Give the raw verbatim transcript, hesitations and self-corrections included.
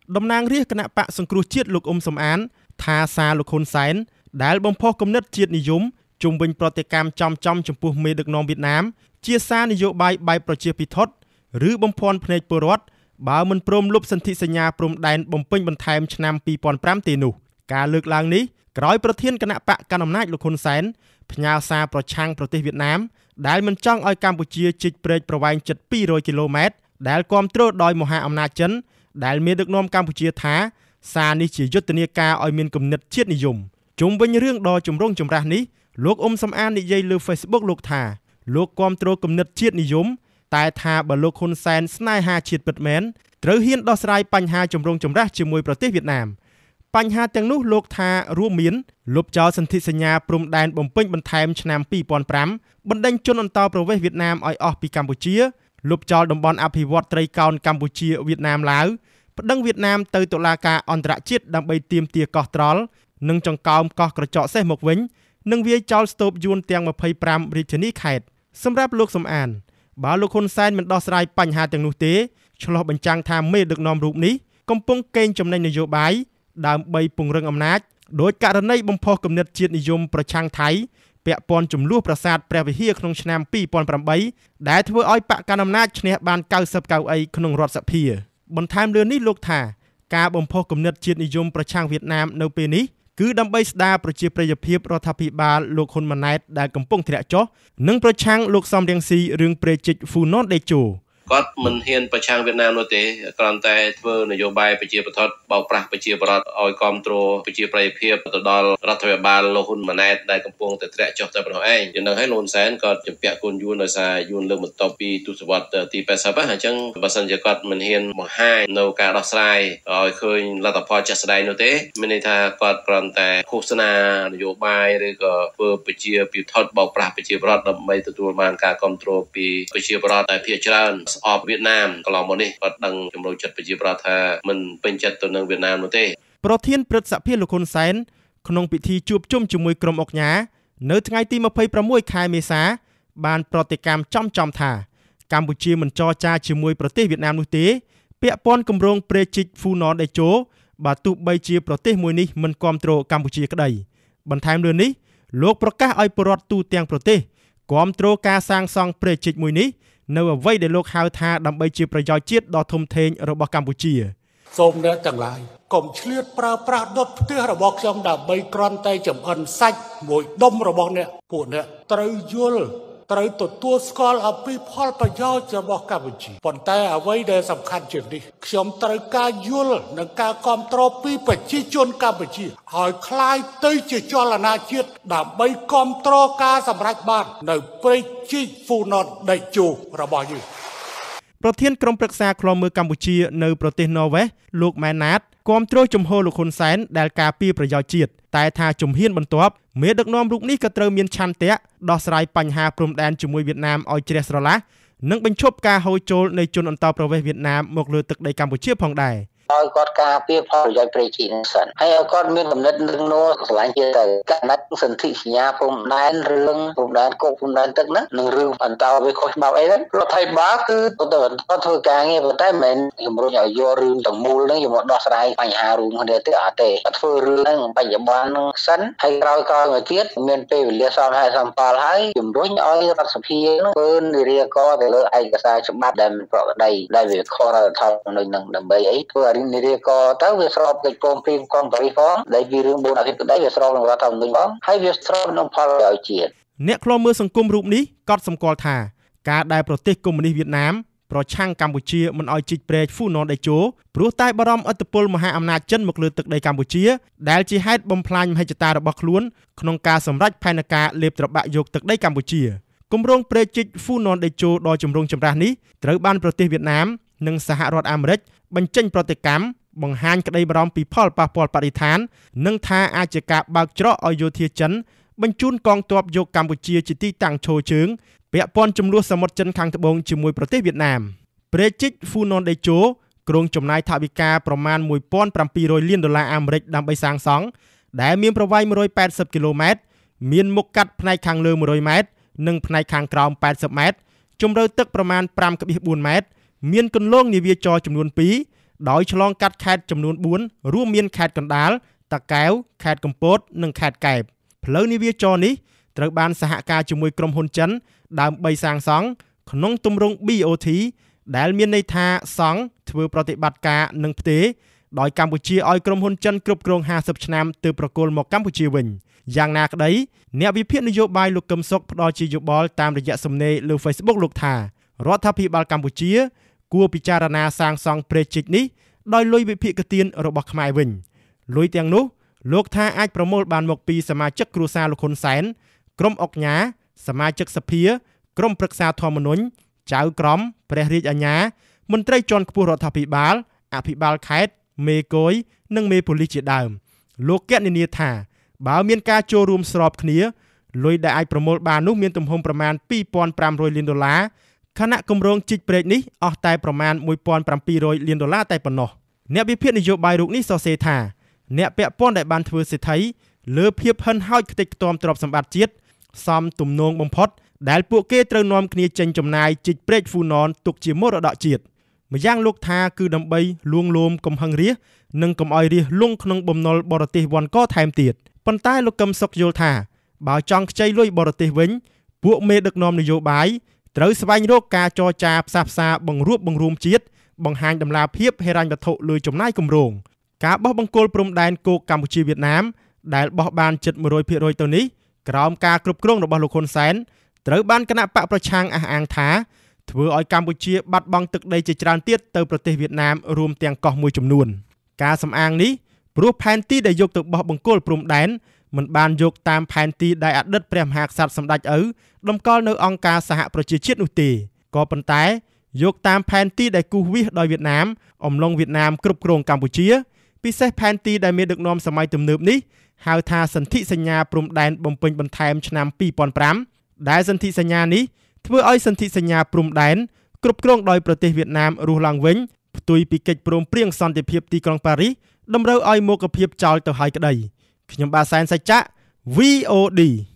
តំណាងរាស្ត្រគណៈបកសង្គ្រោះជាតិលោកអ៊ុំសំអានថាសារលោកហ៊ុនសែនដែលបំផុសគំនិតជាតិនិយមជុំវិញប្រតិកម្មចំចំចំពោះមេដឹកនាំវៀតណាមជាសារនយោបាយបែបប្រជាពិធដ្ឋឬបំភាន់ភ្នែកពលរដ្ឋបើមិនព្រមលុបសន្ធិសញ្ញាព្រំដែនបំពេញបន្ថែមឆ្នាំពីរពាន់ប្រាំទេនោះការលើកឡើងនេះក្រោយប្រធានគណៈបកកណ្ដាលអំណាចលោកហ៊ុនសែនផ្ញើសារប្រឆាំងប្រទេសវៀតណាមដែលមិនចង់ឲ្យកម្ពុជាជីកព្រែកប្រវែងជិតពីររយគីឡូម៉ែត្រដែលគាំទ្រដោយមហាអំណាចចិនដែលមានដឹកនាំកម្ពុជាថាសារនេះជាយុទ្ធនាការឲ្យមានគំនិតជាតិនិយមជុំវិញរឿងដ៏ចម្រូងចម្រាសនេះលោកអ៊ុំសំអាននិយាយលើ Facebook លោកថាលោកគាំទ្រគំនិតជាតិនិយមតែថាបើលោកហ៊ុនសែនស្នេហាជាតិពិតមែនត្រូវហ៊ានដោះស្រាយបញ្ហាចម្រូងចម្រាសជាមួយប្រទេសវៀតណាមបញ្ហាទាំងនោះលោកថារួមមានលុបចោលសន្ធិសញ្ញាព្រំដែនបំពេញបន្ថែមឆ្នាំពីរពាន់ប្រាំបណ្ដេញជនអន្តោប្រវេសន៍វៀតណាមឲ្យអស់ពីកម្ពុជាលុបចោលតំបន់អភិវឌ្ឍត្រីកោណកម្ពុជាវៀតណាមឡាវប្តឹងវៀតណាមទៅតុលាការអន្តរជាតិដើម្បីទាមទារកោះត្រល់និងចង្កោមកោះក្រចកសេះមកវិញនិងវាយចោលស្ទូបយួនទាំងម្ភៃប្រាំរាជធានីខេត្តសម្រាប់លោកសំអានបើលោកហ៊ុនសែនមិនដោះស្រាយបញ្ហាទាំងនោះទេឆ្លោះបញ្ចាំងថាមេដឹកនាំរូបនេះកំពុងកេងចំណេញនយោបាយដើម្បីពង្រឹងអំណាចដោយករណីបំផុសគំនិតជាតិនិយមប្រឆាំងថៃពាក់ព័ន្ធចំនួនប្រាសាទព្រះវិហារក្នុងឆ្នាំពីរពាន់ប្រាំបីដែលធ្វើឲ្យបកកណ្ដាលអំណាចឈ្នះបានកៅសិបកៅអីក្នុងរដ្ឋសភាបន្ថែមលើនេះលោកថាការបំផុសគំនិតជាតិនិយមប្រឆាំងវៀតណាមនៅពេលនេះគឺដើម្បីស្ដារប្រជាប្រិយភាពរដ្ឋាភិបាលលោកហ៊ុនម៉ាណែតដែលកំពុងធ្លាក់ចុះនិងប្រឆាំងលោកសំរងស៊ីរឿងព្រែកជីកហ្វូណនដេជោគាត់មិនហ៊ានប្រឆាំងវៀតណាមនោះទេគ្រាន់តែធ្វើនយោបាយប្រជាប្រដ្ឋបោកប្រាស់ប្រជាប្រដ្ឋឲ្យគ្រប់គ្រងប្រជាប្រិយភាពទៅដល់រដ្ឋាភិបាលលោកហ៊ុនម៉ាណែតដែលកំពុងតែធ្លាក់ចុះតែប៉ុណ្ណោះឯងយ៉ាងនឹងហើយលោកហ៊ុនសែនក៏ជំពាក់គុណយួនដោយសារយួនលើកបន្ទប់ពីទសវត្សរ៍ទីប៉ែតសិបហ្នឹងអញ្ចឹងបើសិនជាគាត់មិនហ៊ានបង្ហាញនៅការដោះស្រាយឲ្យឃើញលទ្ធផលជាក់ស្ដែងនោះទេមានន័យថាគាត់គ្រាន់តែឃោសនានយោបាយឬក៏ធ្វើប្រជាពិធដ្ឋបោកប្រាស់ប្រជាប្រដ្ឋដើម្បីទទួលបានការគ្រប់គ្រងពីប្រជាប្រដ្ឋតែភាគច្រើនអបវៀតណាមកន្លងមកនេះគាត់ដឹងជំរុញចិត្តប្រជាប្រដ្ឋថាមិនពេញចិត្តទៅនឹងវៀតណាមនោះទេប្រធានព្រឹទ្ធសភាលោកហ៊ុនសែនក្នុងពិធីជួបជុំជាមួយក្រុមអុកញ៉ានៅថ្ងៃទីម្ភៃប្រាំមួយខែមេសាបានប្រតិកម្មចំចំថាកម្ពុជាមិនចរចាជាមួយប្រទេសវៀតណាមនោះទេពាក់ព័ន្ធគម្រោងព្រែកជីកហ្វូណនដេជោបើទោះបីជាប្រទេសមួយនេះមិនគាំទ្រកម្ពុជាក្តីបន្ថែមលើនេះលោកប្រកាសឲ្យពលរដ្ឋទូទាំងប្រទេសគាំទ្រការសាងសង់ព្រែកជីកមួយនេះនៅអ្វីដែលលោកហៅថាដើម្បីជាប្រយោជន៍ជាតិដ៏ធំធេងរបស់កម្ពុជាសូមអ្នកទាំងឡាយកុំឆ្លៀតប្រើប្រាស់ដុតផ្ទះរបស់ខ្ញុំដើម្បីគ្រាន់តែចំអិនសាច់មួយដុំរបស់អ្នកពួកអ្នកត្រូវយល់ត្រូវទទួលស្គាល់អំពីផលប្រយោជន៍របស់កម្ពុជាប៉ុន្តែអ្វីដែលសំខាន់ជាងនេះខ្ញុំត្រូវការយល់និងការគ្រប់គ្រងពីប្រជាជនកម្ពុជាឲ្យคล้ายទៅជាចលនាជាតិដើម្បីគ្រប់គ្រងការសម្រេចបាននៅព្រែកជីកហ្វូណនដេជោរបស់យើងប្រធានក្រុមប្រឹក្សាឃ្លាំមើលកម្ពុជានៅប្រទេសន័រវេសលោកម៉ែនណាតគាំទ្រជំហរលោកហ៊ុនសែនដែលការពារប្រយោជន៍ជាតិតែថាជំហានបន្ទាប់មេដឹកនាំរូបនេះក៏ត្រូវមានឆន្ទៈដោះស្រាយបញ្ហាព្រំដែនជាមួយវៀតណាមឲ្យជ្រះស្រឡះនិងបញ្ឈប់ការហូរចូលនៃជនអន្តោប្រវេសន៍វៀតណាមមកលើទឹកដីកម្ពុជាផងដែរឲ្យគាត់ការពារផលប្រយោជន៍ព្រៃជីនឹងសិនហើយឲ្យគាត់មានកំណត់នឹងនោះឆ្លាញ់ជាទៅកណិតសន្ធិសញ្ញាព្រំដែនរឿងព្រំដែនគោកព្រំដែនទឹកហ្នឹងនិងរឿងអន្តោប្រវេសន៍ខុសច្បាប់អីហ្នឹងរដ្ឋាភិបាលគឺទៅគាត់ធ្វើការងារប៉ុន្តែមិនមែនជំរុញឲ្យយករឿងទាំងមូលហ្នឹងយកមកដោះស្រាយបញ្ហារួមគ្នាទេអត់ទេគាត់ធ្វើរឿងហ្នឹងបច្ចុប្បន្នហ្នឹងសិនហើយក្រោយក្រោយមកទៀតមានពេលវេលាសមហេតុសមផលហើយជំរុញឲ្យរដ្ឋសភាហ្នឹងធ្វើនិរាករទៅលើឯកសារច្បាប់ដែលមិនប្រក្រតីដែលវាខុសរដ្ឋធម្មនុញ្ញនឹងដើម្បីអីធ្វើនិរាករទៅវាស្របកិច្ចព្រមព្រៀងកុងប៉ារីសផងដែលពីរឿងបូនអធិបតេយ្យវាស្របនឹងរដ្ឋធម្មនុញ្ញផងហើយវាស្របនឹងផលប្រយោជន៍ជាតិអ្នកឃ្លាំមើលសង្គមរូបនេះក៏សម្គាល់ថាការដែលប្រទេសកុម្មុយនីសវៀតណាមប្រឆាំងកម្ពុជាមិនឲ្យជីកព្រែកហ្វូណនដេជោព្រោះតែបារម្ភឥទ្ធិពលមហាអំណាចចិនមកលើទឹកដីកម្ពុជាដែលជាហេតុបំផ្លាញមហិច្ឆតារបស់ខ្លួនក្នុងការសម្រេចផែនការលេបត្របាក់យកទឹកដីកម្ពុជាគម្រោងព្រែកជីកហ្វូណនដេជោដ៏ចម្រូងចម្រាសនេះត្រូវបានប្រទេសវៀតណាមនិងសហរដ្ឋអាមេរិកបញ្ចេញប្រតិកម្មបង្ហាញក្តីបារម្ភពីផលប៉ះពាល់បរិស្ថាននិងថាអាចជាការបើកច្រកឲ្យយោធាចិនបញ្ជូនកងទ័ពយកកម្ពុជាជាទីតាំងឈរជើងពាក់ព័ន្ធចំនួនសមុទ្រចិនខាងត្បូងជាមួយប្រទេសវៀតណាមព្រែកជីកហ្វូណនដេជោគ្រោងចំណាយថវិកាប្រមាណមួយពាន់ប្រាំពីររយលានដុល្លារអាមេរិកដើម្បីសាងសង់ដែលមានប្រវែងមួយរយប៉ែតសិបគីឡូម៉ែត្រមានមុខកាត់ផ្នែកខាងលើមួយរយម៉ែត្រនិងផ្នែកខាងក្រោមប៉ែតសិបម៉ែត្រជម្រៅទឹកប្រមាណ ប្រាំដប់បួនម៉ែត្រមានគន្លងនាវាចរចំនួនពីរដោយឆ្លងកាត់ខេត្តចំនួនbốnរួមមានខេត្តកណ្ដាលតាកែវខេត្តកំពតនិងខេត្តកែបផ្លូវនាវាចរនេះត្រូវបានសហការជាមួយក្រុមហ៊ុនចិនដើម្បីសាងសង់ក្នុងទម្រង់ B O T ដែលមានន័យថាសង់ធ្វើប្រតិបត្តិការនឹងផ្ទេរដោយកម្ពុជាឲ្យក្រុមហ៊ុនចិនគ្រប់គ្រងห้าสิบឆ្នាំទើបប្រគល់មកកម្ពុជាវិញយ៉ាងណាក្តីអ្នកវិភាគនយោបាយលោកកឹមសុខផ្ដល់ជាយោបល់តាមរយៈសំណេរលើ Facebook លោកថារដ្ឋាភិបាលកម្ពុជាគួរពិចារណាសាងសង់ព្រែកជីកនេះដោយលុយវិភាគទានរបស់ខ្មែរវិញលុយទាំងនោះលោកថាអាចប្រមូលបានមកពីសមាជិកគ្រួសារលោកហ៊ុនសែនក្រុមអុកញ៉ាសមាជិកសភាក្រុមប្រឹក្សាធម្មនុញ្ញចៅក្រមព្រះរាជអាជ្ញាមន្ត្រីជាន់ខ្ពស់រដ្ឋាភិបាលអភិបាលខេត្តមេគយនិងមេប៉ូលីសជាដើមលោកកណនាថាបើមានការចូលរួមស្របគ្នាលុយដែលអាចប្រមូលបាននោះមានទំហំប្រមាណtwo thousand five hundredលានដុល្លារខណៈគម្រោងជីកព្រែកនេះអស់តែប្រមាណone thousand seven hundredលានដុល្លារតែប៉ុណ្ណោះអ្នកវិភាគនយោបាយរូបនេះសរសេរថាអ្នកពាក់ព័ន្ធដែលបានធ្វើសេដ្ឋីលើភាពហិនហោចខ្ទេចខ្ទាំទ្រព្យសម្បត្តិជាតិសមទំនងបំផុតដែលពួកគេត្រូវនាំគ្នាចេញចំណាយជីកព្រែកហ្វូណនទុកជាមរតកជាតិម្យ៉ាងលោកថាគឺដើម្បីលួងលោមកំហឹងរាស្ត្រនិងកុំឲ្យរាស្ត្រលង់ក្នុងបំណុលបរទេសវ័នកថែមទៀតប៉ុន្តែលោកកឹមសុខយល់ថាបើចង់ខ្ចីលុយបរទេសវិញពួកមេដឹកនាំនយោបាយត្រូវស្វែងរកការចរចាផ្សះផ្សាបង្រួបបង្រួមជាតិបង្ហាញដំណាភាពហិរញ្ញវត្ថុលើចំណាយគម្រោងការបោះបង្គោលព្រំដែនគោកកម្ពុជាវៀតណាមដែលបោះបានជិតone hundred percentទៅនេះក្រោមការគ្រប់គ្រងរបស់លោកហ៊ុនសែនត្រូវបានគណៈបកប្រឆាំងអះអាងថាធ្វើឲ្យកម្ពុជាបាត់បង់ទឹកដីជាច្រើនទៀតទៅប្រទេសវៀតណាមរួមទាំងកោះមួយចំនួនការសំអាងនេះព្រោះផែនទីដែលយកទៅបោះបង្គោលព្រំដែនមិនបានយកតាមផែនទីដែលអតីតព្រះមហាក្សត្រសម្ដេចឪតម្កល់នៅអង្គការសហប្រជាជាតិនោះទេក៏ប៉ុន្តែយកតាមផែនទីដែលគូសវាសដោយវៀតណាមអំឡុងវៀតណាមគ្រប់គ្រងកម្ពុជាពិសេសផែនទីដែលមានដឹកនាំសម័យទំនើបនេះហៅថាសន្ធិសញ្ញាព្រំដែនបំពេញបន្ថែមឆ្នាំtwo thousand fiveដែលសន្ធិសញ្ញានេះធ្វើឲ្យសន្ធិសញ្ញាព្រំដែនគ្រប់គ្រងដោយប្រទេសវៀតណាមរស់ឡើងវិញផ្ទុយពីកិច្ចព្រមព្រៀងសន្តិភាពទីក្រុងប៉ារីសតម្រូវឲ្យមុខភាពចោលទៅហើយក្តីខ្ញុំបាទសែនសច្ចៈ V O D